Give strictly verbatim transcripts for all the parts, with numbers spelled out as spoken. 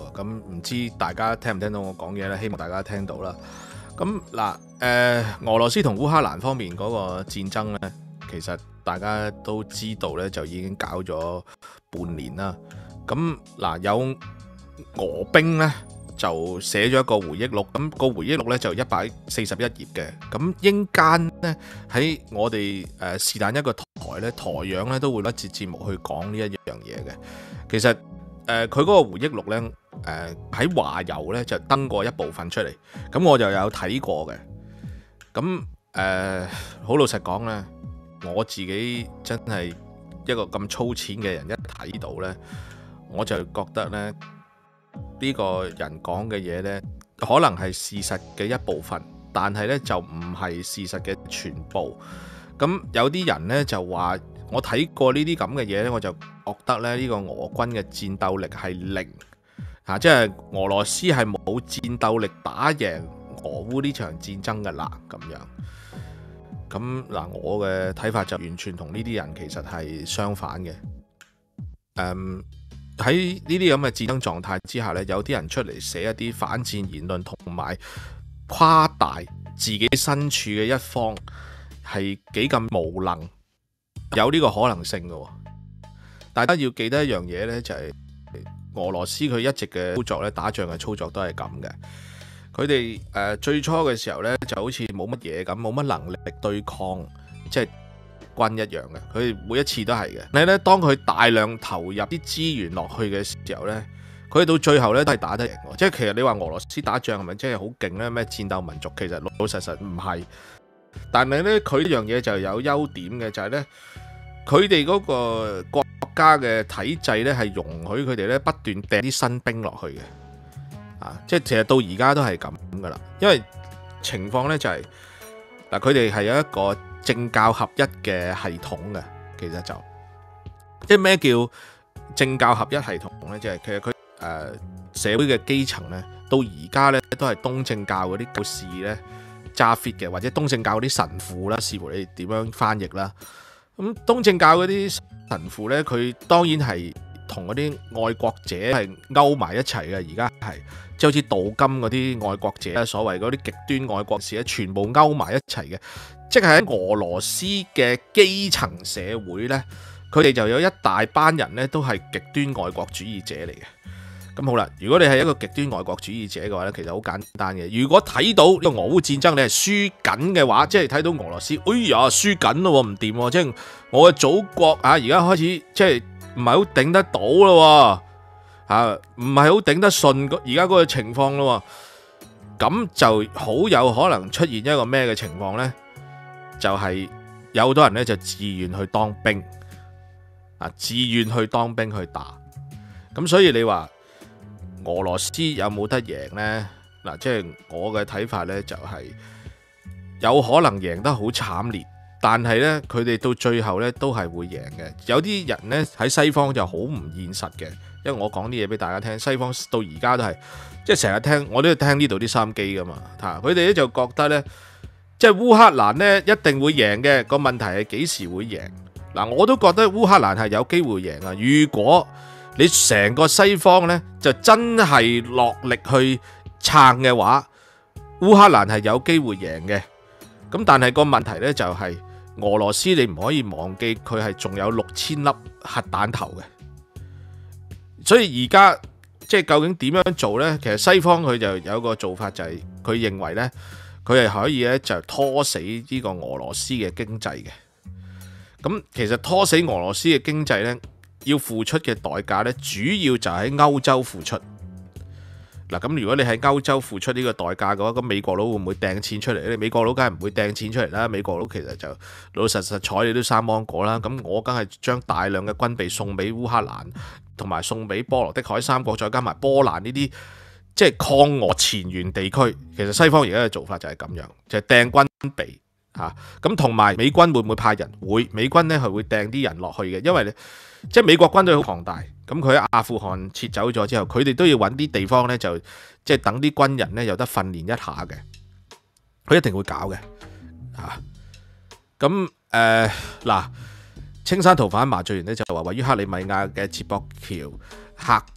喎。咁唔知大家聽唔聽到我講嘢呢？希望大家聽到啦。咁嗱，誒俄羅斯同烏克蘭方面嗰個戰爭呢，其實大家都知道呢，就已經搞咗半年啦。咁嗱，有俄兵呢，就寫咗一個回憶錄，咁、個回憶錄呢，就一百四十一頁嘅。咁英間呢，喺我哋誒是但一個台呢，台樣呢都會一節節目去講呢一樣嘢嘅。其實誒佢嗰個回憶錄呢，誒喺華郵呢就登過一部分出嚟，咁我就有睇過嘅。咁誒好老實講呢，我自己真係一個咁粗淺嘅人，一睇到呢，我就覺得呢。呢個人講嘅嘢呢，可能係事實嘅一部分，但係呢就唔係事實嘅全部。咁有啲人呢就話，我睇過呢啲咁嘅嘢呢，我就覺得咧呢個俄軍嘅戰鬥力係零嚇，即係俄羅斯係冇戰鬥力打贏俄烏呢場戰爭㗎啦咁樣。咁嗱，我嘅睇法就完全同呢啲人其實係相反嘅。誒。喺呢啲咁嘅戰爭狀態之下呢，有啲人出嚟寫一啲反戰言論，同埋誇大自己身處嘅一方係幾咁無能，有呢個可能性嘅。大家要記得一樣嘢呢，就係俄羅斯佢一直嘅操作咧，打仗嘅操作都係咁嘅。佢哋誒最初嘅時候呢，就好似冇乜嘢咁，冇乜能力對抗，即係軍一樣嘅，佢每一次都係嘅。你咧，當佢大量投入啲資源落去嘅時候呢，佢到最後呢都係打得贏。即係其實你話俄羅斯打仗係咪真係好勁呢？咩戰鬥民族？其實老老實實唔係。但係呢，佢一樣嘢就有優點嘅，就係呢，佢哋嗰個國家嘅體制呢係容許佢哋呢不斷掟啲新兵落去嘅。啊，即係其實到而家都係咁噶啦。因為情況呢就係嗱，佢哋係有一個政教合一嘅系統嘅，其實就即係咩叫政教合一系統呢？即係其實佢誒、呃、社會嘅基層呢，到而家呢都係東正教嗰啲教士呢揸 fit 嘅，或者東正教嗰啲神父啦，視乎你點樣翻譯啦。咁東正教嗰啲神父呢，佢當然係同嗰啲愛國者係勾埋一齊嘅，而家係即係好似道金嗰啲愛國者咧，所謂嗰啲極端愛國士咧，全部勾埋一齊嘅。即係喺俄羅斯嘅基層社會呢，佢哋就有一大班人呢都係極端愛國主義者嚟嘅。咁好啦，如果你係一個極端愛國主義者嘅話呢，其實好簡單嘅。如果睇到呢個俄烏戰爭你係輸緊嘅話，即係睇到俄羅斯，哎呀輸緊咯，唔掂喎，即係我嘅祖國啊，而家開始即係唔係好頂得到咯，啊唔係好頂得順而家嗰個情況咯，咁就好有可能出現一個咩嘅情況呢？就係有好多人咧就自願去當兵啊，自願去當兵去打。咁所以你話俄羅斯有冇得贏呢？嗱，即係我嘅睇法呢，就係有可能贏得好慘烈，但係呢，佢哋到最後呢都係會贏嘅。有啲人呢喺西方就好唔現實嘅，因為我講啲嘢俾大家聽，西方到而家都係即係成日聽，我都要聽呢度啲收音機噶嘛。嚇，佢哋咧就覺得呢。即係烏克蘭呢一定會贏嘅，個問題係幾時會贏？嗱，我都覺得烏克蘭係有機會贏啊！如果你成個西方呢就真係落力去撐嘅話，烏克蘭係有機會贏嘅。咁但係個問題呢就係俄羅斯，你唔可以忘記佢係仲有六千粒核彈頭嘅。所以而家即係究竟點樣做呢？其實西方佢就有個做法，就係佢認為呢。佢係可以咧就拖死呢個俄羅斯嘅經濟嘅。咁其實拖死俄羅斯嘅經濟呢，要付出嘅代價呢，主要就喺歐洲付出。嗱，咁如果你喺歐洲付出呢個代價嘅話，咁美國佬會唔會掟錢出嚟咧？美國佬梗係唔會掟錢出嚟啦。美國佬其實就老老實實睬你都生芒果啦。咁我梗係將大量嘅軍備送俾烏克蘭，同埋送俾波羅的海三國，再加埋波蘭呢啲。即係抗俄前沿地區，其實西方而家嘅做法就係咁樣，就係掟軍備嚇。咁同埋美軍會唔會派人？會，美軍呢係會掟啲人落去嘅，因為即係美國軍隊好龐大。咁佢喺阿富汗撤走咗之後，佢哋都要揾啲地方呢，就即係等啲軍人呢有得訓練一下嘅。佢一定會搞嘅嚇。咁誒嗱，青山逃犯麻醉員呢就話位於克里米亞嘅接駁橋刻赤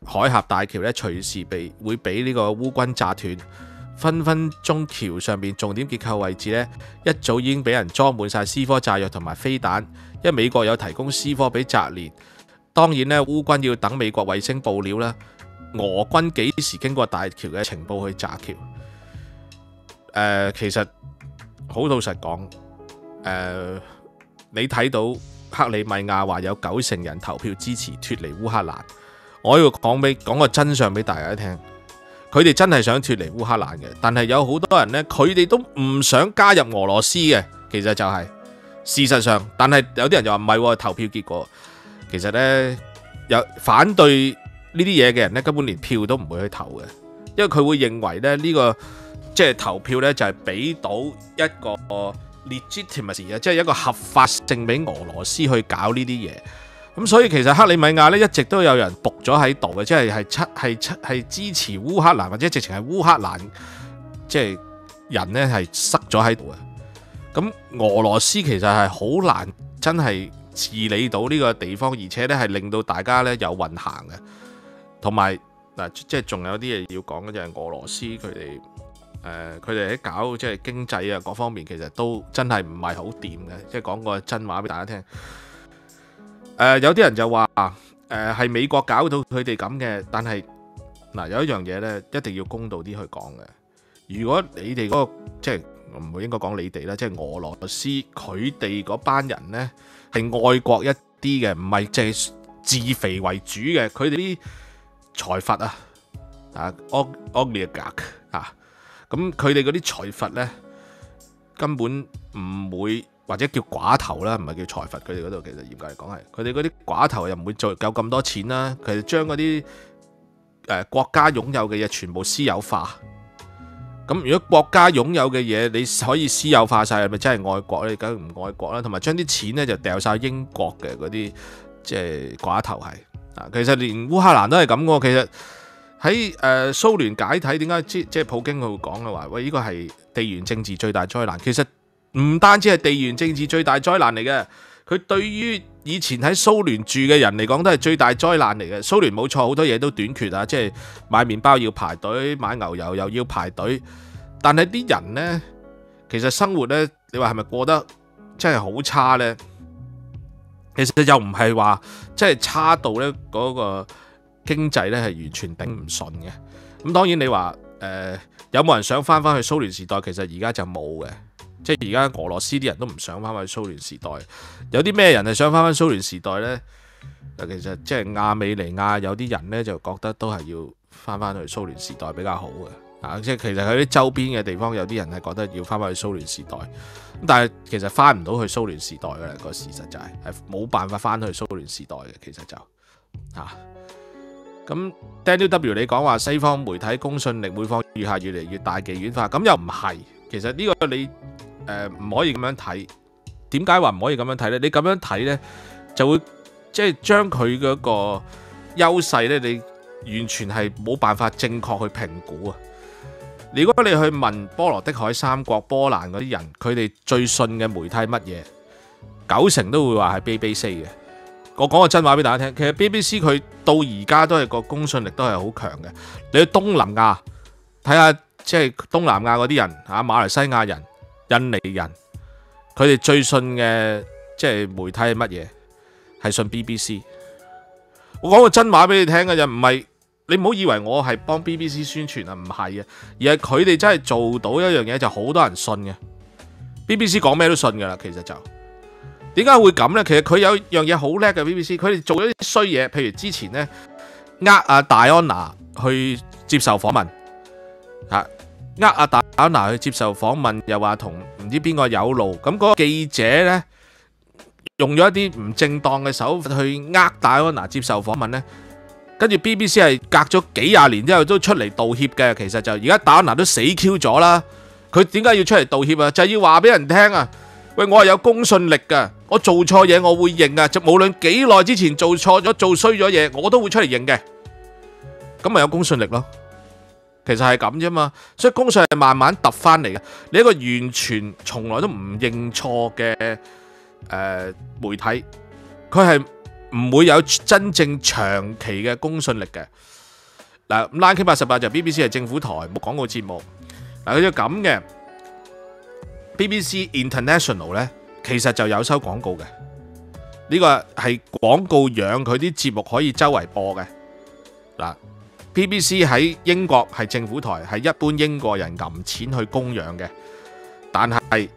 海峽大橋咧隨時被會俾呢個烏軍炸斷，分分鐘橋上邊重點結構位置咧一早已經俾人裝滿晒 C 科炸藥同埋飛彈，因為美國有提供 C 科俾澤連。當然咧，烏軍要等美國衛星報料啦，俄軍幾時經過大橋嘅情報去炸橋。誒、呃，其實好老實講，誒、呃，你睇到克里米亞話有九成人投票支持脫離烏克蘭，我要講俾講個真相俾大家聽，佢哋真係想脫離烏克蘭嘅，但係有好多人呢，佢哋都唔想加入俄羅斯嘅，其實就係、是、事實上，但係有啲人就話唔係投票結果，其實呢，有反對呢啲嘢嘅人呢，根本連票都唔會去投嘅，因為佢會認為咧呢、呢個即係投票呢，就係俾到一個 legitimacy 啊，即係一個合法性俾俄羅斯去搞呢啲嘢。咁所以其實克里米亞咧一直都有人伏咗喺度嘅，即係係七係七係支持烏克蘭或者直情係烏克蘭即係人咧係塞咗喺度嘅。咁俄羅斯其實係好難真係治理到呢個地方，而且咧係令到大家咧有運行嘅。同埋嗱，即係仲有啲嘢要講嘅就係俄羅斯佢哋誒佢哋喺搞即係經濟啊各方面，其實都真係唔係好掂嘅。即係講個真話俾大家聽。誒、呃、有啲人就話誒係美國搞到佢哋咁嘅，但係嗱、呃、有一樣嘢咧，一定要公道啲去講嘅。如果你哋嗰、嗰個即係唔會應該講你哋啦，即係俄羅斯佢哋嗰班人咧係愛國一啲嘅，唔係淨係自肥為主嘅。佢哋啲財閥啊啊 oligarch 啊，咁佢哋嗰啲財閥咧根本唔會。或者叫寡頭啦，唔係叫財閥。佢哋嗰度其實嚴格嚟講係，佢哋嗰啲寡頭又唔會再有咁多錢啦。佢哋將嗰啲誒國家擁有嘅嘢全部私有化。咁如果國家擁有嘅嘢你可以私有化晒，係咪真係愛國咧？你梗係唔愛國啦。同埋將啲錢咧就掉晒英國嘅嗰啲即係寡頭係啊。其實連烏克蘭都係咁嘅。其實喺誒蘇聯解體，點解即即係普京佢會講嘅話，喂，呢個係地緣政治最大災難。其實唔單止係地緣政治最大災難嚟嘅，佢對於以前喺蘇聯住嘅人嚟講都係最大災難嚟嘅。蘇聯冇錯，好多嘢都短缺啊，即係買麵包要排隊，買牛油又要排隊。但係啲人呢，其實生活呢，你話係咪過得真係好差呢？其實又唔係話真係差到呢嗰個經濟呢係完全頂唔順嘅。咁當然你話誒、呃、有冇人想翻翻去蘇聯時代？其實而家就冇嘅。即係而家俄羅斯啲人都唔想翻返去蘇聯時代，有啲咩人係想翻返蘇聯時代呢？其實即係亞美尼亞有啲人呢，就覺得都係要翻返去蘇聯時代比較好嘅。啊，即係其實喺啲周邊嘅地方有啲人係覺得要翻返去蘇聯時代，咁但係其實翻唔到去蘇聯時代嘅個事實就係係冇辦法翻去蘇聯時代嘅，其實就嚇。咁 Daniel W 你講話西方媒體公信力每況愈下，越嚟越大妓院化，咁又唔係。其實呢個你。誒、呃、唔可以咁樣睇，點解話唔可以咁樣睇呢？你咁樣睇呢，就會即係將佢嗰個優勢呢，你完全係冇辦法正確去評估啊！如果你去問波羅的海三國波蘭嗰啲人，佢哋最信嘅媒體係乜嘢？九成都會話係 B B C 嘅。我講個真話俾大家聽，其實 B B C 佢到而家都係個公信力都係好強嘅。你去東南亞睇下，即係東南亞嗰啲人啊，馬來西亞人、印尼人，佢哋最信嘅即係媒體係乜嘢？係信 B B C。我講個真話俾你聽嘅就唔係，你唔好以為我係幫 B B C 宣傳啊，唔係啊，而係佢哋真係做到一樣嘢，就好多人信嘅。B B C 講咩都信噶啦，其實就點解會咁呢？其實佢有樣嘢好叻嘅 B B C， 佢哋做咗啲衰嘢，譬如之前呢，呃阿戴安娜去接受訪問嚇。呃阿戴安娜去接受訪問，又話同唔知邊個有路，咁嗰個記者呢，用咗一啲唔正當嘅手法去呃戴安娜接受訪問呢，跟住 B B C 係隔咗幾廿年之後都出嚟道歉嘅。其實就而家戴安娜都死 Q 咗啦，佢點解要出嚟道歉啊？就係要話俾人聽啊！喂，我係有公信力噶，我做錯嘢我會認啊，就無論幾耐之前做錯咗、做衰咗嘢，我都會出嚟認嘅，咁咪有公信力咯。其實係咁啫嘛，所以公信係慢慢揼翻嚟嘅。你一個完全從來都唔認錯嘅誒媒體，佢係唔會有真正長期嘅公信力嘅。 嗱，咁 Nine K 八十八就 B B C 係政府台，冇廣告節目。嗱，佢就咁嘅 B B C International 咧，其實就有收廣告嘅。呢個係廣告養佢啲節目可以周圍播嘅。嗱 ，B B C 喺英國係政府台，係一般英國人揞錢去供養嘅。但係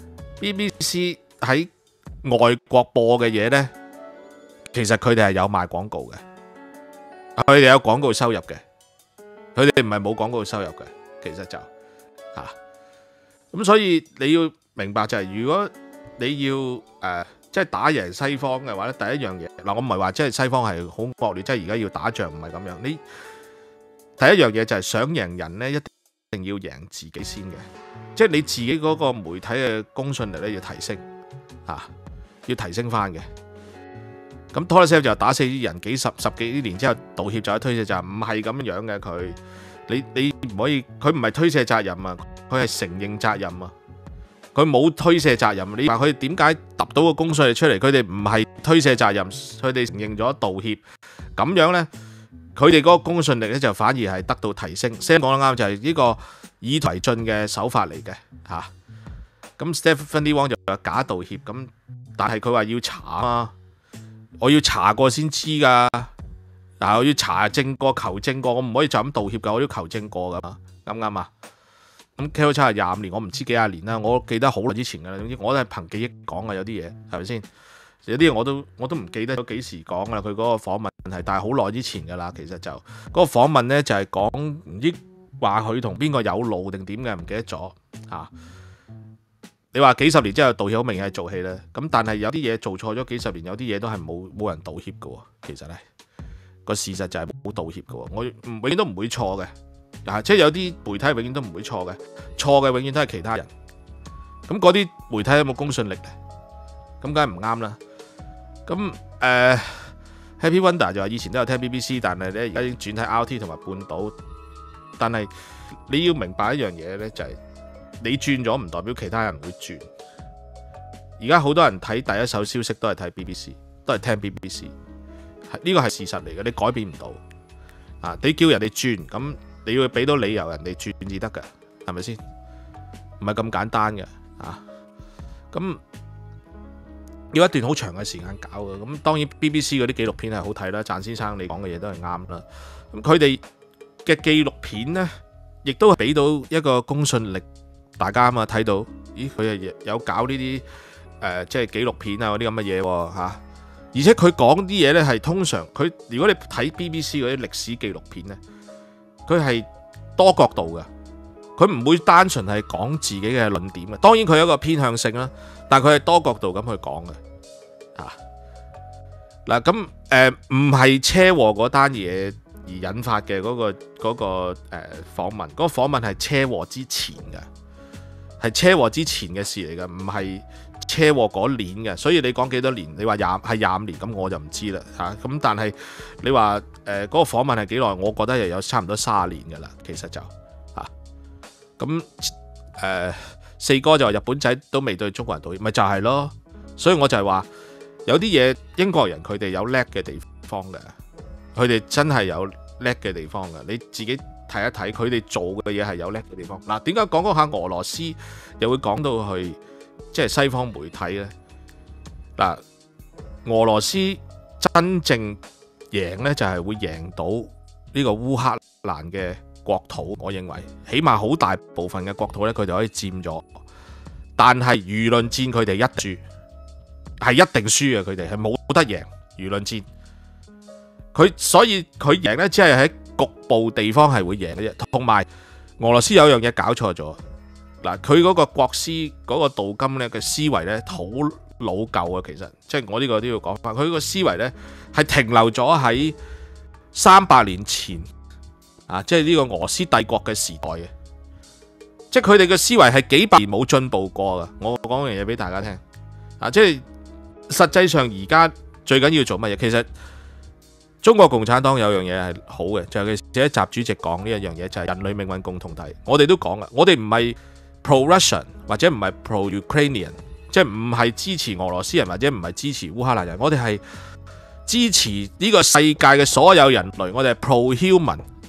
B B C 喺外國播嘅嘢呢，其實佢哋係有賣廣告嘅，佢哋有廣告收入嘅，佢哋唔係冇廣告收入嘅，其實就嚇咁、啊，所以你要明白就係、是，如果你要誒即係打贏西方嘅話咧，第一樣嘢嗱，我唔係話即係西方係好惡劣，即係而家要打仗唔係咁樣，你第一樣嘢就係想贏人呢，一定要贏自己先嘅，即係你自己嗰個媒體嘅公信力咧要提升嚇。啊要提升翻嘅，咁 Tory 就打死啲人，幾十十幾年之後道歉就係推卸責任，唔係咁樣嘅佢，你你唔可以，佢唔係推卸責任啊，佢係承認責任啊，佢冇推卸責任。你話佢點解揼到個公信力出嚟？佢哋唔係推卸責任，佢哋承認咗道歉，咁樣呢，佢哋嗰個公信力咧就反而係得到提升。先講得啱，就係呢個以退為進嘅手法嚟嘅嚇。咁 Stephanie Wong 就話假道歉咁。但係佢話要查啊，我要查過先知噶，嗱我要查證過、求證過，我唔可以就咁道歉噶，我要求證過噶嘛，啱唔啱啊？咁 K O 差係廿五年，我唔知幾廿年啦，我記得好耐之前噶啦，總之我都係憑記憶講嘅，有啲嘢係咪先？有啲嘢我都我都唔記得咗幾時講噶啦，佢嗰個訪問係，但係好耐之前噶啦，其實就嗰、嗰個訪問咧就係講唔知話佢同邊個有路定點嘅，唔記得咗嚇。你話幾十年之後道歉好明顯係做戲啦，咁但係有啲嘢做錯咗幾十年，有啲嘢都係冇冇人道歉嘅喎。其實咧個事實就係冇道歉嘅喎，我永遠都唔會錯嘅，啊即係有啲媒體永遠都唔會錯嘅，錯嘅永遠都係其他人。咁嗰啲媒體有冇公信力咧？咁梗係唔啱啦。咁誒、呃、Happy Wonder 就話以前都有聽 B B C， 但係咧而家已經轉睇 R T 同埋半島。但係你要明白一樣嘢咧，就係、是。你轉咗唔代表其他人會轉。而家好多人睇第一手消息都係睇 B B C， 都係聽 B B C， 呢個係事實嚟嘅，你改變唔到。啊，你叫人哋轉，咁你要俾到理由人哋轉至得㗎，係咪先？唔係咁簡單嘅啊。咁要一段好長嘅時間搞嘅。咁當然 B B C 嗰啲紀錄片係好睇啦，賺先生你講嘅嘢都係啱啦。咁佢哋嘅紀錄片呢，亦都係俾到一個公信力。大家啊嘛睇到，咦佢係有搞呢啲誒，即係紀錄片啊嗰啲咁嘅嘢喎嚇，而且佢講啲嘢咧係通常佢，如果你睇 B B C 嗰啲歷史紀錄片咧，佢係多角度嘅，佢唔會單純係講自己嘅論點嘅。當然佢有一個偏向性啦，但係佢係多角度咁去講嘅嚇。嗱咁誒唔係車禍嗰單嘢而引發嘅嗰個嗰個誒訪問，嗰個訪問係車禍之前嘅。係車禍之前嘅事嚟嘅，唔係車禍嗰年嘅。所以你講幾多年？你話廿係廿五年，咁我就唔知啦嚇。咁、啊、但係你話誒嗰個訪問係幾耐？我覺得又有差唔多三十年㗎啦。其實就嚇咁誒四哥就話日本仔都未對中國人道歉，咪就係咯。所以我就係話有啲嘢英國人佢哋有叻嘅地方嘅，佢哋真係有叻嘅地方嘅。你自己睇一睇佢哋做嘅嘢係有叻嘅地方。嗱，點解講嗰下俄羅斯又會講到去即係西方媒體呢？嗱，俄羅斯真正贏呢，就係會贏到呢個烏克蘭嘅國土。我認為起碼好大部分嘅國土呢，佢哋可以佔咗。但係輿論戰佢哋一輸，係一定輸嘅。佢哋係冇得贏輿論戰。佢所以佢贏呢，只係喺局部地方係會贏嘅啫，同埋俄羅斯有樣嘢搞錯咗。嗱，佢嗰個國師嗰個杜金咧嘅思維咧好老舊啊，其實即係我呢個都要講翻，佢個思維咧係停留咗喺三百年前啊，即係呢個俄羅斯帝國嘅時代嘅，即係佢哋嘅思維係幾百年冇進步過噶。我講樣嘢俾大家聽啊，即係實際上而家最緊要做乜嘢？其實中國共產黨有樣嘢係好嘅，就係佢習主席講呢一樣嘢，就係人類命運共同體。我哋都講啦，我哋唔係 pro-Russian 或者唔係 pro-Ukrainian， 即係唔係支持俄羅斯人或者唔係支持烏克蘭人，我哋係支持呢個世界嘅所有人類，我哋係 pro-human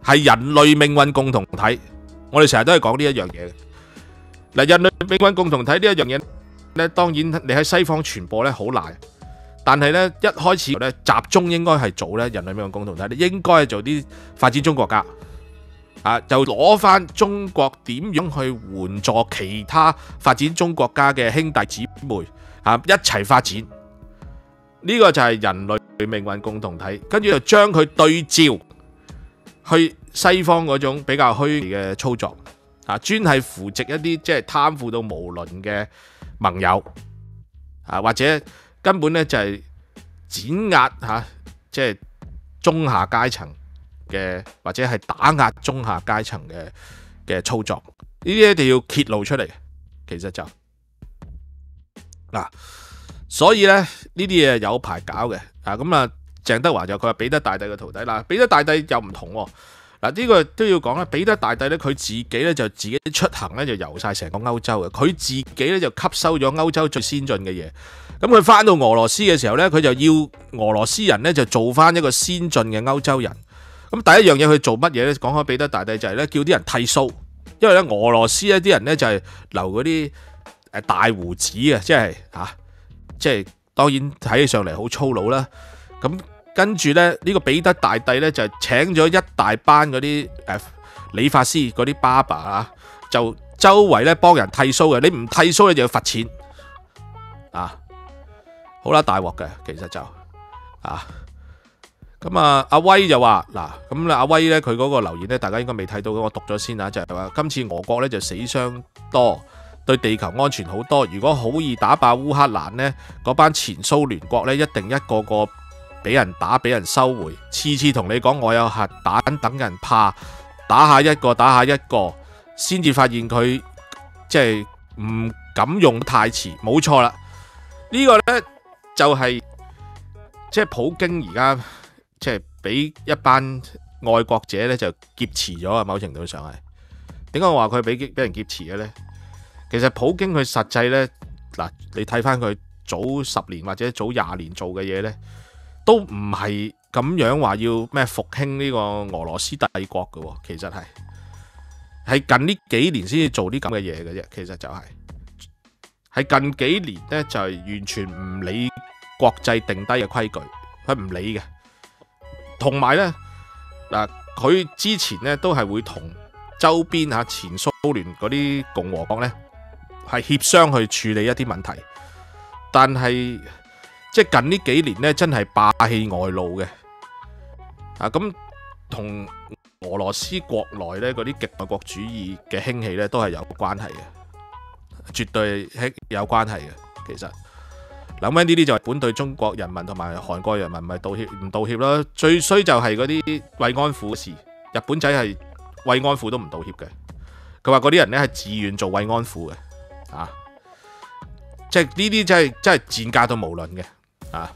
係人類命運共同體。我哋成日都係講呢一樣嘢。嗱，人類命運共同體呢一樣嘢咧，當然你喺西方傳播咧好難，但係咧一開始咧集中應該係做咧人類命運共同體，你應該係做啲發展中國家啊，就攞翻中國點樣去援助其他發展中國家嘅兄弟姊妹啊，一齊發展。呢個就係人類命運共同體，跟住就將佢對照去西方嗰種比較虛偽嘅操作啊，專係扶植一啲即係貪腐到無倫嘅盟友啊，或者根本咧就係碾壓嚇，即係中下階層嘅，或者係打壓中下階層嘅嘅操作，呢啲一定要揭露出嚟。其實就嗱。所以咧呢啲嘢有排搞嘅啊，咁啊鄭德華就佢話彼得大帝嘅徒弟嗱，彼得大帝又唔同喎嗱，呢個都要講啦。彼得大帝咧佢自己咧就自己出行咧就遊晒成個歐洲嘅，佢自己咧就吸收咗歐洲最先進嘅嘢。咁佢翻到俄羅斯嘅時候咧，佢就要俄羅斯人咧就做翻一個先進嘅歐洲人。咁第一樣嘢佢做乜嘢咧？講開彼得大帝就係咧叫啲人剃鬚，因為咧俄羅斯一啲人咧就係留嗰啲誒大鬍子嘅，即係嚇。即係當然睇起上嚟好粗魯啦，咁跟住咧呢、呢個彼得大帝咧就請咗一大班嗰啲誒理髮師嗰啲 barber 啊，就周圍咧幫人剃鬚嘅，你唔剃鬚你就要罰錢啊！好啦，大鑊嘅其實就啊，咁啊阿威就話嗱，咁咧阿威咧佢嗰個留言咧大家應該未睇到嘅，我讀咗先啊，就係話今次俄國咧就死傷多。對地球安全好多，如果好易打爆烏克蘭呢，嗰班前蘇聯國呢，一定一個個俾人打，俾人收回，次次同你講我有核彈，等人怕，打下一個打下一個，先至發現佢即係唔敢用太遲，冇錯啦。呢個呢，就係即係普京而家即係俾一班愛國者呢，就劫持咗啊！某程度上係點解我話佢俾俾人劫持嘅呢？其實普京佢實際呢，嗱，你睇翻佢早十年或者早廿年做嘅嘢呢，都唔係咁樣話要咩復興呢個俄羅斯帝國嘅喎。其實係係近呢幾年先至做啲咁嘅嘢嘅啫。其實就係、係、係近幾年呢，就係完全唔理國際定低嘅規矩，佢唔理嘅。同埋呢，嗱，佢之前呢都係會同周邊嚇前蘇聯嗰啲共和國呢，係協商去處理一啲問題，但係即係近呢幾年咧，真係霸氣外露嘅啊！咁同俄羅斯國內咧嗰啲極愛國主義嘅興起咧，都係有關係嘅，絕對係有關係嘅。其實諗緊呢啲就係本對中國人民同埋韓國人民咪道歉唔道歉啦？最衰就係嗰啲慰安婦嘅事，日本仔係慰安婦都唔道歉嘅。佢話嗰啲人咧係自願做慰安婦嘅。啊！即係呢啲真係真係賤格到無倫嘅啊！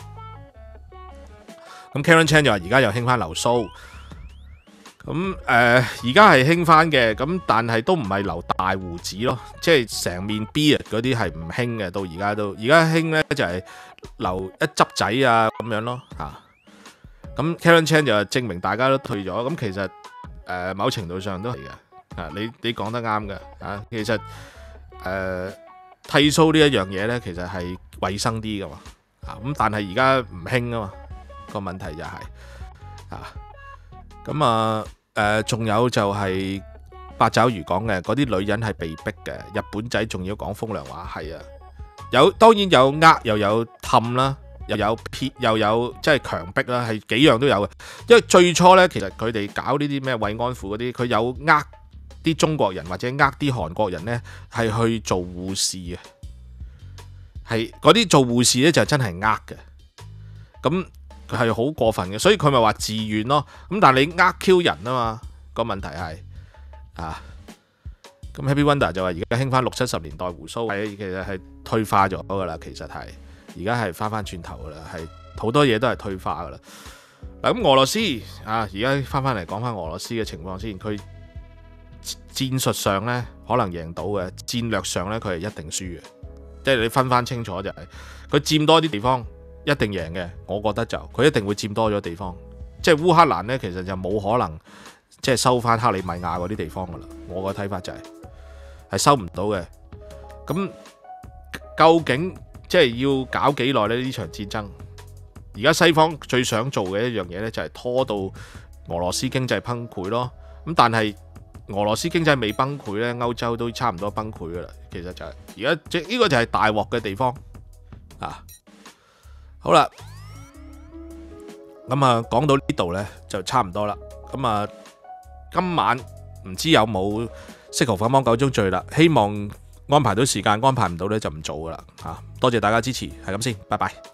咁 Karen Chan 就話而家又興翻留鬚，咁誒而家係興翻嘅，咁但係都唔係留大鬍子咯，即係成面 beard 嗰啲係唔興嘅，到而家都而家興咧就係留一執仔啊咁樣咯嚇。咁 Karen Chan 就證明大家都退咗，咁其實誒、呃、某程度上都係嘅啊！你你講得啱嘅啊，其實。誒、呃、剃鬚呢一樣嘢呢，其實係衞生啲噶嘛，啊咁但係而家唔興啊嘛，個問題就係、是、啊咁啊誒，仲、呃、有就係八爪魚講嘅嗰啲女人係被逼嘅，日本仔仲要講風涼話，係啊，有當然有呃又有氹啦，又有撇又有即係強迫啦，係幾樣都有嘅，因為最初呢，其實佢哋搞呢啲咩慰安婦嗰啲，佢有呃啲中國人或者呃啲韓國人呢，係去做護士嘅，係嗰啲做護士呢，就真係呃嘅，咁係好過分嘅，所以佢咪話自願咯。咁但係你呃 Q 人啊嘛，個問題係啊，咁 Happy Wonder 就話而家興翻六七十年代鬍鬚，係其實係退化咗噶啦，其實係而家係翻翻轉頭噶啦，係好多嘢都係退化噶啦。嗱咁俄羅斯啊，而家翻翻嚟講翻俄羅斯嘅情況先，佢。戰術上咧可能贏到嘅，戰略上咧佢係一定輸嘅，即係你分翻清楚就係佢佔多啲地方一定贏嘅，我覺得就佢一定會佔多咗地方，即係烏克蘭咧其實就冇可能即係收翻克里米亞嗰啲地方噶啦。我個睇法就係、係、係收唔到嘅。咁究竟即係要搞幾耐呢？呢場戰爭，而家西方最想做嘅一樣嘢呢，就係拖到俄羅斯經濟崩潰咯。咁但係俄羅斯經濟未崩潰呢，歐洲都差唔多崩潰噶啦。其實就係而家即係呢個就係大鑊嘅地方啊。好啦，咁啊講到呢度呢，就差唔多啦。咁啊今晚唔知有冇適合反幫九宗罪啦。希望安排到時間，安排唔到呢就唔做噶啦。吓，多謝大家支持，係咁先，拜拜。